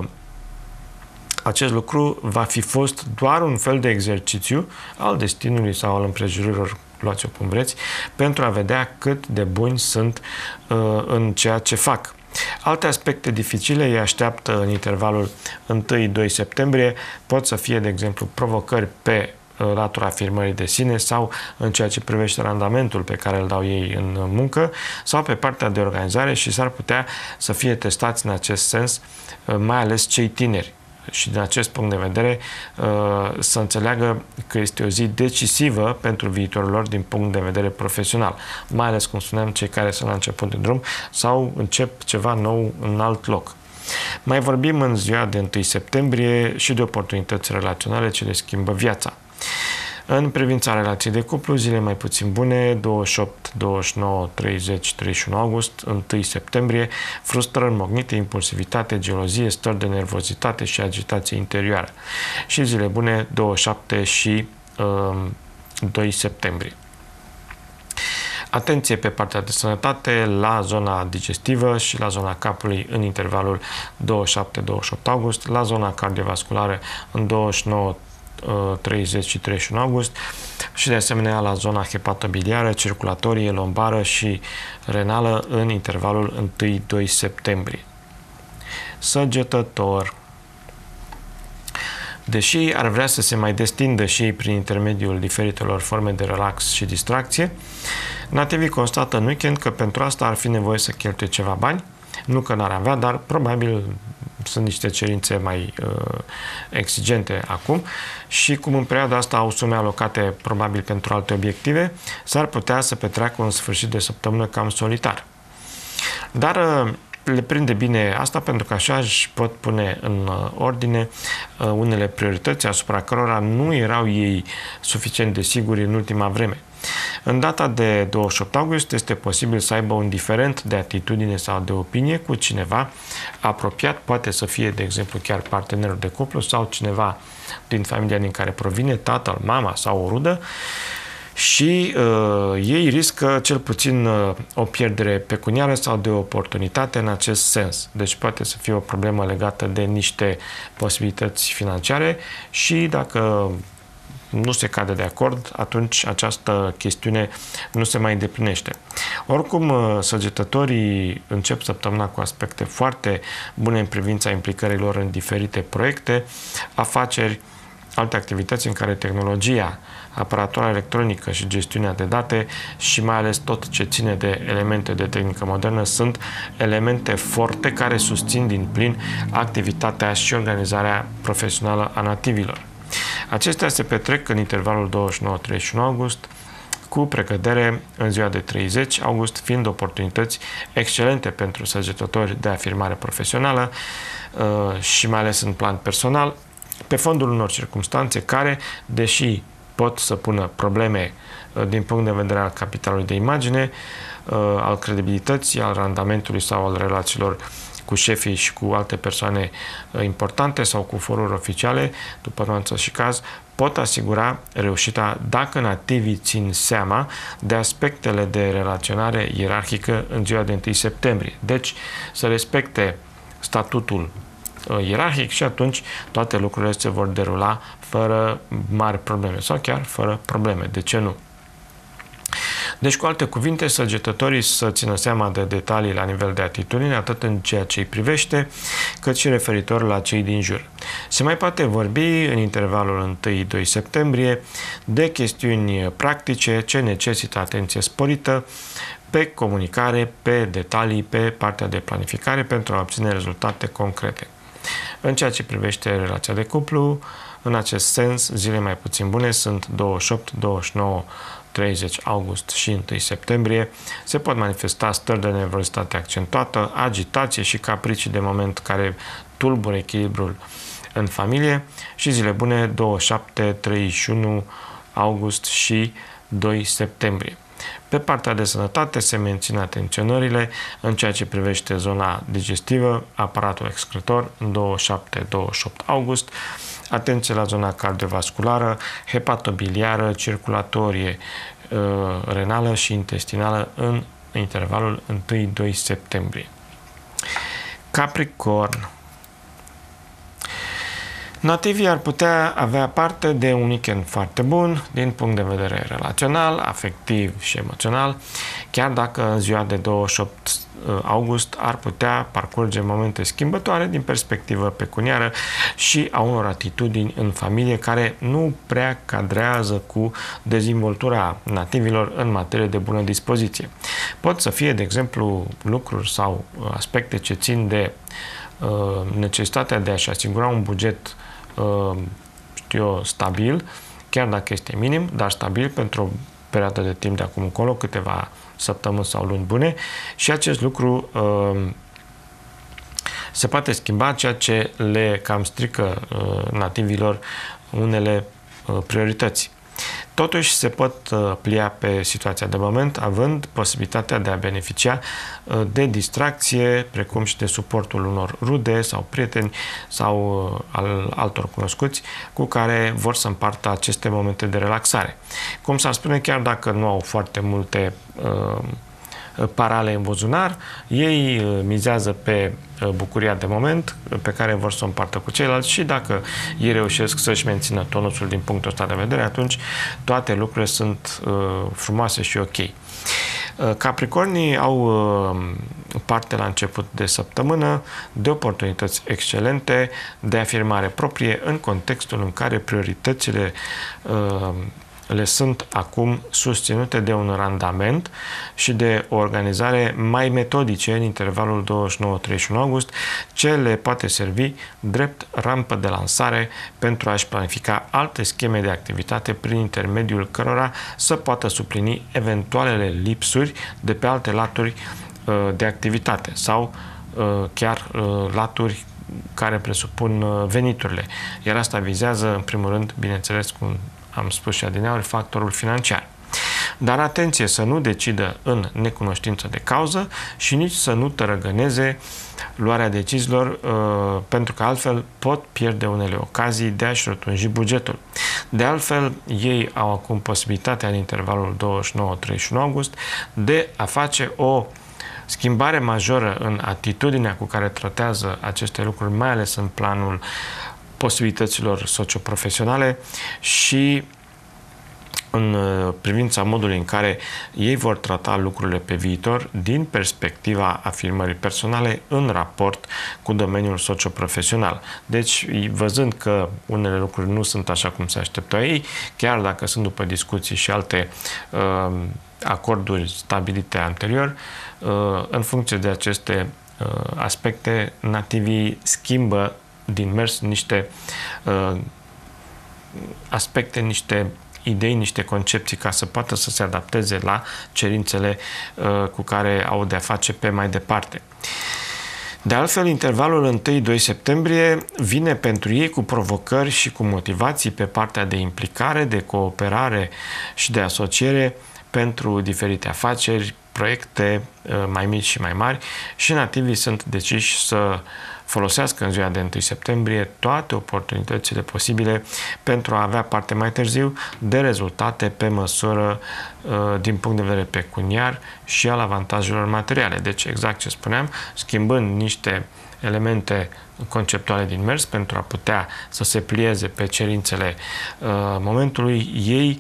acest lucru va fi fost doar un fel de exercițiu al destinului sau al împrejurilor, luați-o cum vreți, pentru a vedea cât de buni sunt uh, în ceea ce fac. Alte aspecte dificile îi așteaptă în intervalul unu doi septembrie, pot să fie, de exemplu, provocări pe latura afirmării de sine sau în ceea ce privește randamentul pe care îl dau ei în muncă sau pe partea de organizare, și s-ar putea să fie testați în acest sens, mai ales cei tineri. Și din acest punct de vedere să înțeleagă că este o zi decisivă pentru viitorul lor din punct de vedere profesional, mai ales, cum spuneam, cei care sunt la început de drum sau încep ceva nou în alt loc. Mai vorbim în ziua de unu septembrie și de oportunități relaționale ce le schimbă viața. În privința relației de cuplu, zile mai puțin bune, douăzeci și opt, douăzeci și nouă, treizeci, treizeci și unu august, unu septembrie, frustrări, mognite, impulsivitate, gelozie, stări de nervozitate și agitație interioară. Și zile bune, douăzeci și șapte și um, doi septembrie. Atenție pe partea de sănătate, la zona digestivă și la zona capului în intervalul douăzeci și șapte douăzeci și opt august, la zona cardiovasculară în douăzeci și nouă, treizeci și treizeci și unu august și de asemenea la zona hepatobiliară, circulatorie, lombară și renală în intervalul unu doi septembrie. Săgetător. Deși ar vrea să se mai destindă și ei prin intermediul diferitelor forme de relax și distracție, nativii constată în weekend că pentru asta ar fi nevoie să cheltuie ceva bani, nu că n-ar avea, dar probabil sunt niște cerințe mai uh, exigente acum și cum în perioada asta au sume alocate probabil pentru alte obiective, s-ar putea să petreacă un sfârșit de săptămână cam solitar. Dar uh, le prinde bine asta pentru că așa își pot pune în uh, ordine uh, unele priorități asupra cărora nu erau ei suficient de siguri în ultima vreme. În data de douăzeci și opt august este posibil să aibă un diferent de atitudine sau de opinie cu cineva apropiat, poate să fie, de exemplu, chiar partenerul de cuplu sau cineva din familia din care provine, tatăl, mama sau o rudă, și uh, ei riscă cel puțin uh, o pierdere pecuniară sau de oportunitate în acest sens. Deci poate să fie o problemă legată de niște posibilități financiare și dacă nu se cade de acord, atunci această chestiune nu se mai îndeplinește. Oricum, săgetătorii încep săptămâna cu aspecte foarte bune în privința implicării lor în diferite proiecte, afaceri, alte activități în care tehnologia, aparatura electronică și gestiunea de date și mai ales tot ce ține de elemente de tehnică modernă sunt elemente forte care susțin din plin activitatea și organizarea profesională a nativilor. Acestea se petrec în intervalul douăzeci și nouă treizeci și unu august, cu precădere în ziua de treizeci august, fiind oportunități excelente pentru săgetători de afirmare profesională și mai ales în plan personal, pe fondul unor circumstanțe care, deși pot să pună probleme din punct de vedere al capitalului de imagine, al credibilității, al randamentului sau al relațiilor cu șefii și cu alte persoane importante sau cu foruri oficiale, după nuanță și caz, pot asigura reușita dacă nativii țin seama de aspectele de relaționare ierarhică în ziua de unu septembrie. Deci să respecte statutul ierarhic și atunci toate lucrurile se vor derula fără mari probleme sau chiar fără probleme. De ce nu? Deci, cu alte cuvinte, săgetătorii să țină seama de detalii la nivel de atitudine, atât în ceea ce îi privește, cât și referitor la cei din jur. Se mai poate vorbi în intervalul unu doi septembrie de chestiuni practice ce necesită atenție sporită pe comunicare, pe detalii, pe partea de planificare pentru a obține rezultate concrete. În ceea ce privește relația de cuplu, în acest sens, zile mai puțin bune sunt douăzeci și opt, douăzeci și nouă, treizeci august și unu septembrie. Se pot manifesta stări de nervozitate accentuată, agitație și capricii de moment care tulbură echilibrul în familie și zile bune douăzeci și șapte, treizeci și unu august și doi septembrie. Pe partea de sănătate se mențin atenționările în ceea ce privește zona digestivă, aparatul excretor, în douăzeci și șapte, douăzeci și opt august, atenție la zona cardiovasculară, hepatobiliară, circulatorie, renală și intestinală în intervalul unu doi septembrie. Capricorn. Nativii ar putea avea parte de un weekend foarte bun din punct de vedere relațional, afectiv și emoțional, chiar dacă în ziua de douăzeci și opt august ar putea parcurge momente schimbătoare din perspectivă pecuniară și a unor atitudini în familie care nu prea cadrează cu dezvoltura nativilor în materie de bună dispoziție. Pot să fie, de exemplu, lucruri sau aspecte ce țin de uh, necesitatea de a-și asigura un buget știu eu, stabil, chiar dacă este minim, dar stabil pentru o perioadă de timp de acum încolo, câteva săptămâni sau luni bune, și acest lucru uh, se poate schimba, ceea ce le cam strică uh, nativilor unele uh, priorități. Totuși se pot plia pe situația de moment, având posibilitatea de a beneficia de distracție, precum și de suportul unor rude sau prieteni sau al altor cunoscuți cu care vor să împartă aceste momente de relaxare. Cum s-ar spune, chiar dacă nu au foarte multe uh, parale în buzunar, ei mizează pe bucuria de moment pe care vor să o împartă cu ceilalți și dacă ei reușesc să-și mențină tonusul din punctul ăsta de vedere, atunci toate lucrurile sunt uh, frumoase și ok. Capricornii au uh, parte la început de săptămână de oportunități excelente de afirmare proprie în contextul în care prioritățile uh, le sunt acum susținute de un randament și de o organizare mai metodice în intervalul douăzeci și nouă treizeci și unu august, ce le poate servi drept rampă de lansare pentru a-și planifica alte scheme de activitate prin intermediul cărora să poată suplini eventualele lipsuri de pe alte laturi de activitate sau chiar laturi care presupun veniturile. Iar asta vizează, în primul rând, bineînțeles, cum am spus și adineauri, factorul financiar. Dar atenție să nu decidă în necunoștință de cauză și nici să nu tărăgăneze luarea deciziilor, uh, pentru că altfel pot pierde unele ocazii de a-și rotunji bugetul. De altfel, ei au acum posibilitatea în intervalul douăzeci și nouă treizeci și unu august de a face o schimbare majoră în atitudinea cu care tratează aceste lucruri, mai ales în planul posibilităților socioprofesionale și în privința modului în care ei vor trata lucrurile pe viitor din perspectiva afirmării personale în raport cu domeniul socioprofesional. Deci, văzând că unele lucruri nu sunt așa cum se așteptă ei, chiar dacă sunt după discuții și alte uh, acorduri stabilite anterior, uh, în funcție de aceste uh, aspecte, nativii schimbă din mers niște uh, aspecte, niște idei, niște concepții ca să poată să se adapteze la cerințele uh, cu care au de-a face pe mai departe. De altfel, intervalul unu doi septembrie vine pentru ei cu provocări și cu motivații pe partea de implicare, de cooperare și de asociere pentru diferite afaceri, proiecte uh, mai mici și mai mari și nativii sunt deciși să folosească în ziua de unu septembrie toate oportunitățile posibile pentru a avea parte mai târziu de rezultate pe măsură din punct de vedere pecuniar și al avantajelor materiale. Deci, exact ce spuneam, schimbând niște elemente conceptuale din mers pentru a putea să se plieze pe cerințele momentului, ei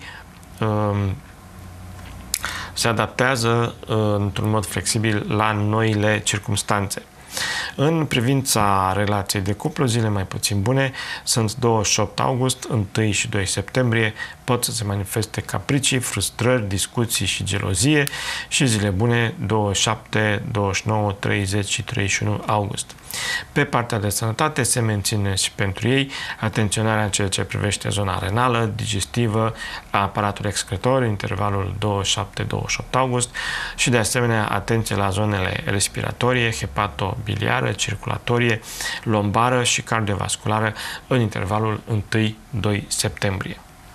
se adaptează într-un mod flexibil la noile circumstanțe. În privința relației de cuplu, zile mai puțin bune sunt douăzeci și opt august, unu și doi septembrie, pot să se manifeste capricii, frustrări, discuții și gelozie, și zile bune douăzeci și șapte, douăzeci și nouă, treizeci și treizeci și unu august. Pe partea de sănătate se menține și pentru ei atenționarea în ceea ce privește zona renală, digestivă, aparatul excretor, intervalul douăzeci și șapte, douăzeci și opt august, și de asemenea atenție la zonele respiratorie, hepatobiliară, circulatorie, lombară și cardiovasculară în intervalul unu doi septembrie.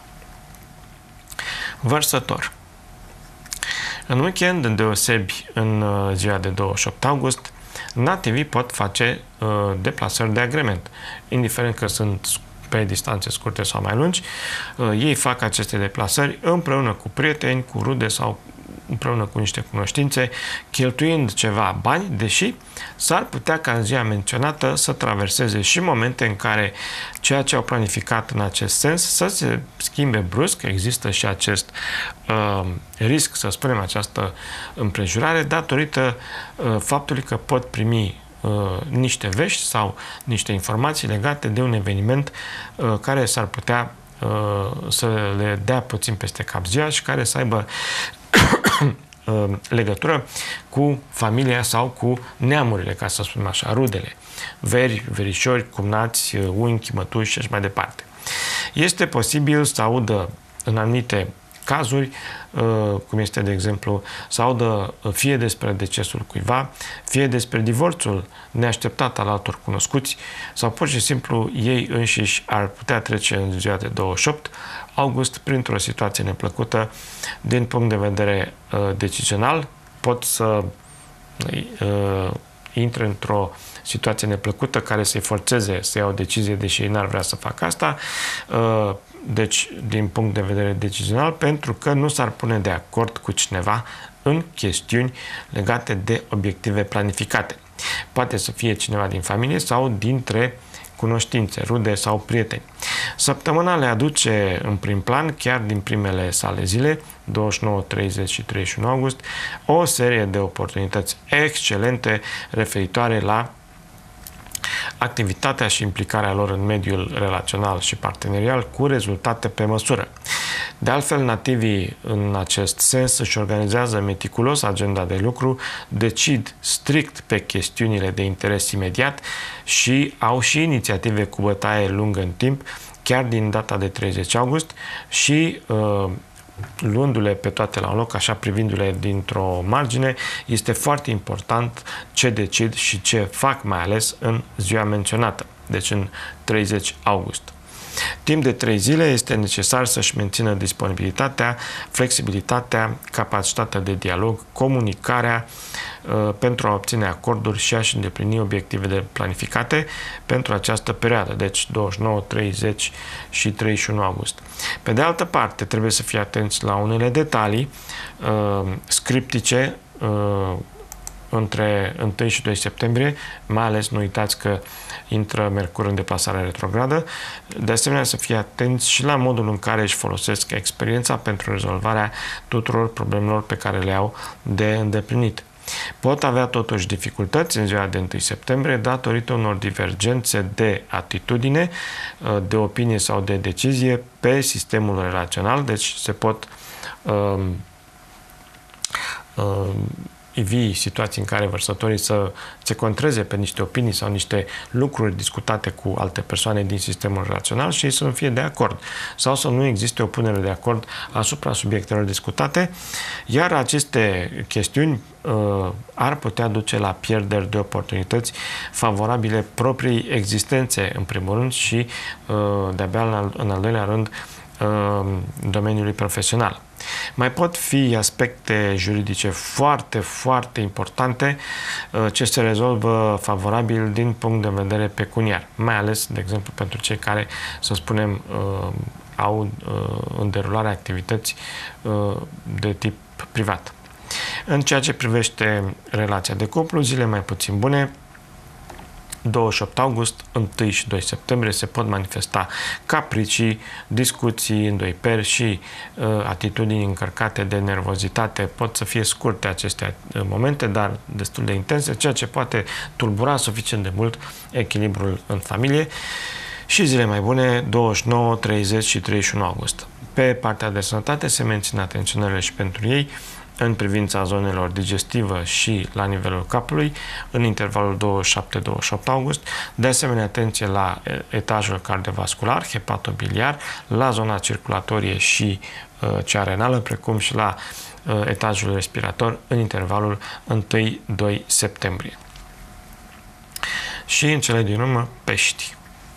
Vărsător. În weekend, îndeosebi în ziua de douăzeci și opt august, nativii pot face uh, deplasări de agrement, indiferent că sunt pe distanțe scurte sau mai lungi. Uh, ei fac aceste deplasări împreună cu prieteni, cu rude sau împreună cu niște cunoștințe, cheltuind ceva bani, deși s-ar putea ca în ziua menționată să traverseze și momente în care ceea ce au planificat în acest sens să se schimbe brusc. Există și acest uh, risc, să spunem, această împrejurare, datorită uh, faptului că pot primi uh, niște vești sau niște informații legate de un eveniment uh, care s-ar putea uh, să le dea puțin peste cap ziua și care să aibă legătură cu familia sau cu neamurile, ca să spunem așa, rudele, veri, verișori, cumnați, unchi, mătuși și așa mai departe. Este posibil să audă în anumite cazuri, cum este, de exemplu, să audă fie despre decesul cuiva, fie despre divorțul neașteptat al altor cunoscuți, sau pur și simplu ei înșiși ar putea trece în ziua de douăzeci și opt august printr-o situație neplăcută din punct de vedere uh, decizional. Pot să uh, intre într-o situație neplăcută care să-i forțeze să ia o decizie, deși ei n-ar vrea să facă asta, uh, deci din punct de vedere decizional, pentru că nu s-ar pune de acord cu cineva în chestiuni legate de obiective planificate. Poate să fie cineva din familie sau dintre cunoștințe, rude sau prieteni. Săptămâna le aduce în prim plan, chiar din primele sale zile, douăzeci și nouă, treizeci și treizeci și unu august, o serie de oportunități excelente referitoare la activitatea și implicarea lor în mediul relațional și partenerial cu rezultate pe măsură. De altfel, nativii în acest sens își organizează meticulos agenda de lucru, decid strict pe chestiunile de interes imediat și au și inițiative cu bătaie lungă în timp, chiar din data de treizeci august, și uh, luându-le pe toate la un loc, așa privindu-le dintr-o margine, este foarte important ce decid și ce fac, mai ales în ziua menționată, deci în treizeci august. Timp de trei zile este necesar să-și mențină disponibilitatea, flexibilitatea, capacitatea de dialog, comunicarea uh, pentru a obține acorduri și a-și îndeplini obiectivele planificate pentru această perioadă, deci douăzeci și nouă, treizeci și treizeci și unu august. Pe de altă parte, trebuie să fie atenți la unele detalii uh, scriptice uh, între unu și doi septembrie, mai ales nu uitați că intră Mercur în deplasare retrogradă. De asemenea, să fie atenți și la modul în care își folosesc experiența pentru rezolvarea tuturor problemelor pe care le au de îndeplinit. Pot avea totuși dificultăți în ziua de unu septembrie datorită unor divergențe de atitudine, de opinie sau de decizie pe sistemul relațional, deci se pot uh, uh, ivi situații în care vărsătorii să se contreze pe niște opinii sau niște lucruri discutate cu alte persoane din sistemul relațional și ei să nu fie de acord sau să nu existe o punere de acord asupra subiectelor discutate, iar aceste chestiuni uh, ar putea duce la pierderi de oportunități favorabile proprii existențe, în primul rând, și uh, de-abia în al, în al doilea rând uh, domeniului profesional. Mai pot fi aspecte juridice foarte, foarte importante ce se rezolvă favorabil din punct de vedere pecuniar, mai ales, de exemplu, pentru cei care, să spunem, au în derulare activități de tip privat. În ceea ce privește relația de cuplu, zile mai puțin bune, douăzeci și opt august, unu și doi septembrie se pot manifesta capricii, discuții, îndoiperi și uh, atitudini încărcate de nervozitate. Pot să fie scurte aceste momente, dar destul de intense, ceea ce poate tulbura suficient de mult echilibrul în familie. Și zile mai bune, douăzeci și nouă, treizeci și treizeci și unu august. Pe partea de sănătate se mențin atenționările și pentru ei în privința zonelor digestivă și la nivelul capului, în intervalul douăzeci și șapte douăzeci și opt august. De asemenea, atenție la etajul cardiovascular, hepatobiliar, la zona circulatorie și uh, cea renală, precum și la uh, etajul respirator în intervalul unu doi septembrie. Și în cele din urmă, pești.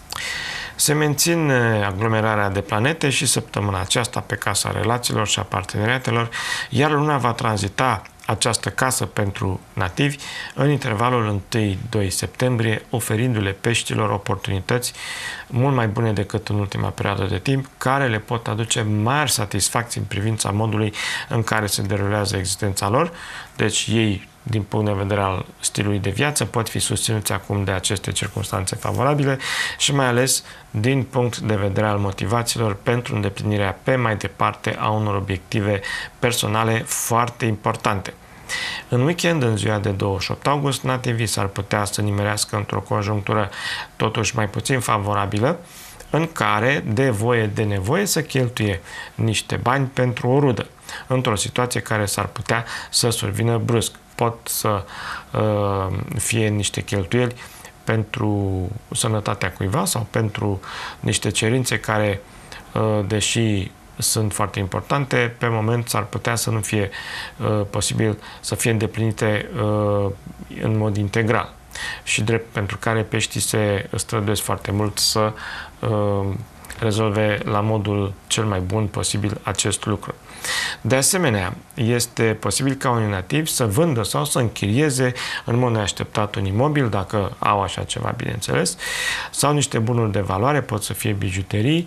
Se mențin aglomerarea de planete și săptămâna aceasta pe casa relațiilor și a parteneriatelor, iar luna va tranzita această casă pentru nativi în intervalul unu doi septembrie, oferindu-le peștilor oportunități mult mai bune decât în ultima perioadă de timp, care le pot aduce mari satisfacții în privința modului în care se derulează existența lor. Deci ei, din punct de vedere al stilului de viață, pot fi susținuți acum de aceste circunstanțe favorabile și mai ales din punct de vedere al motivațiilor pentru îndeplinirea pe mai departe a unor obiective personale foarte importante. În weekend, în ziua de douăzeci și opt august, nativii s-ar putea să nimerească într-o conjunctură totuși mai puțin favorabilă, în care, de voie de nevoie, să cheltuie niște bani pentru o rudă, într-o situație care s-ar putea să survină brusc. Pot să uh, fie niște cheltuieli pentru sănătatea cuiva sau pentru niște cerințe care, uh, deși sunt foarte importante, pe moment s-ar putea să nu fie uh, posibil să fie îndeplinite uh, în mod integral. Și drept pentru care peștii se străduiesc foarte mult să uh, rezolve la modul cel mai bun posibil acest lucru. De asemenea, este posibil ca unii nativi să vândă sau să închirieze în mod neașteptat un imobil, dacă au așa ceva, bineînțeles, sau niște bunuri de valoare, pot să fie bijuterii,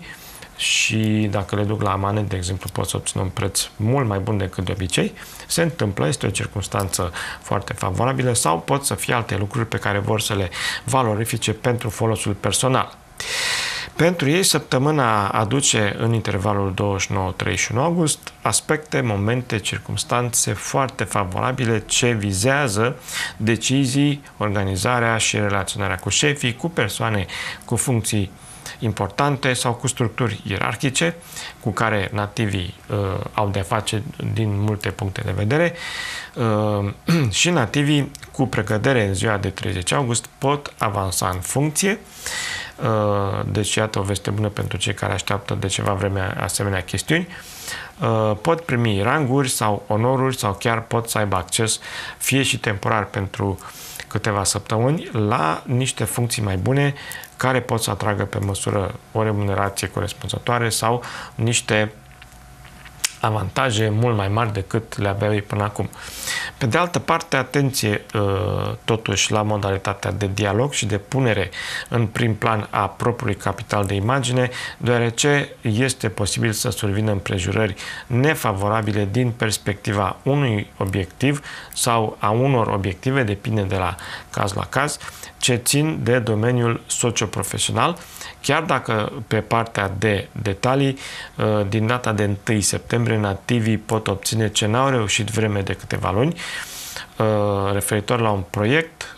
și dacă le duc la amanet, de exemplu, pot să obțină un preț mult mai bun decât de obicei. Se întâmplă, este o circunstanță foarte favorabilă, sau pot să fie alte lucruri pe care vor să le valorifice pentru folosul personal. Pentru ei, săptămâna aduce în intervalul douăzeci și nouă treizeci și unu august aspecte, momente, circumstanțe foarte favorabile ce vizează decizii, organizarea și relaționarea cu șefii, cu persoane cu funcții importante sau cu structuri ierarhice cu care nativii uh, au de-a face din multe puncte de vedere uh, și nativii cu precădere în ziua de treizeci august pot avansa în funcție. Uh, deci iată o veste bună pentru cei care așteaptă de ceva vreme asemenea chestiuni. Uh, pot primi ranguri sau onoruri sau chiar pot să aibă acces, fie și temporar pentru câteva săptămâni, la niște funcții mai bune care pot să atragă pe măsură o remunerație corespunzătoare sau niște avantaje mult mai mari decât le aveau ei până acum. Pe de altă parte, atenție totuși la modalitatea de dialog și de punere în prim plan a propriului capital de imagine, deoarece este posibil să survină împrejurări nefavorabile din perspectiva unui obiectiv sau a unor obiective, depinde de la caz la caz, ce țin de domeniul socioprofesional, chiar dacă pe partea de detalii, din data de unu septembrie, nativii pot obține ce n-au reușit vreme de câteva luni, referitor la un proiect,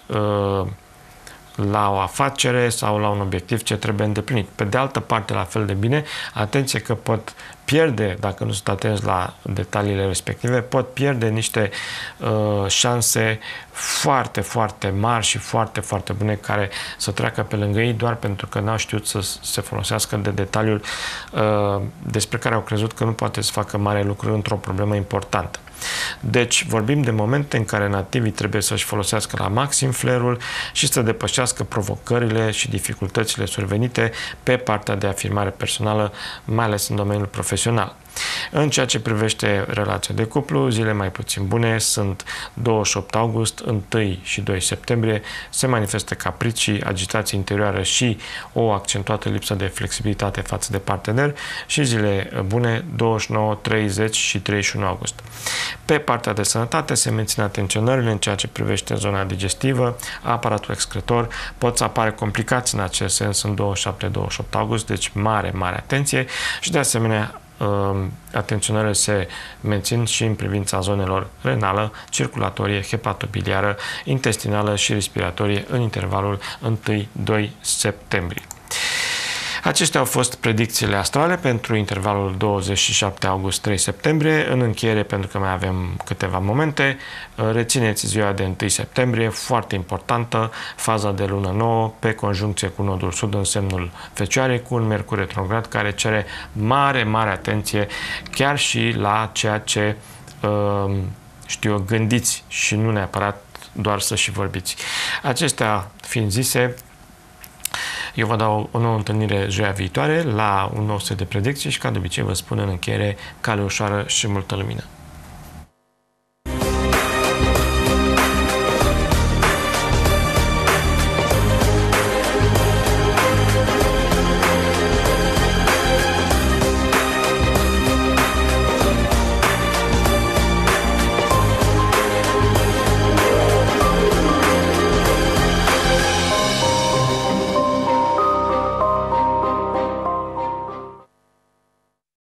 la o afacere sau la un obiectiv ce trebuie îndeplinit. Pe de altă parte, la fel de bine, atenție că pot pierde, dacă nu sunt atenți la detaliile respective, pot pierde niște uh, șanse foarte, foarte mari și foarte, foarte bune care să treacă pe lângă ei doar pentru că n-au știut să se folosească de detaliul uh, despre care au crezut că nu poate să facă mare lucru într-o problemă importantă. Deci vorbim de momente în care nativii trebuie să-și folosească la maxim flair-ul și să depășească provocările și dificultățile survenite pe partea de afirmare personală, mai ales în domeniul profesional. În ceea ce privește relația de cuplu, zile mai puțin bune sunt douăzeci și opt august, unu și doi septembrie, se manifestă capricii, agitație interioară și o accentuată lipsă de flexibilitate față de partener, și zile bune douăzeci și nouă, treizeci și treizeci și unu august. Pe partea de sănătate se mențin atenționările în ceea ce privește zona digestivă, aparatul excretor, pot să apare complicații în acest sens în douăzeci și șapte douăzeci și opt august, deci mare, mare atenție, și de asemenea atenționările se mențin și în privința zonelor renală, circulatorie, hepatobiliară, intestinală și respiratorie în intervalul unu doi septembrie. Acestea au fost predicțiile astrale pentru intervalul douăzeci și șapte august trei septembrie. În încheiere, pentru că mai avem câteva momente, rețineți ziua de unu septembrie, foarte importantă, faza de lună nouă, pe conjuncție cu nodul sud în semnul Fecioarei, cu un Mercur retrograd care cere mare, mare atenție chiar și la ceea ce știu eu, gândiți și nu neapărat doar să și vorbiți. Acestea fiind zise, eu vă dau o nouă întâlnire joia viitoare la un nou set de predicții și, ca de obicei, vă spun în încheiere, cale ușoară și multă lumină.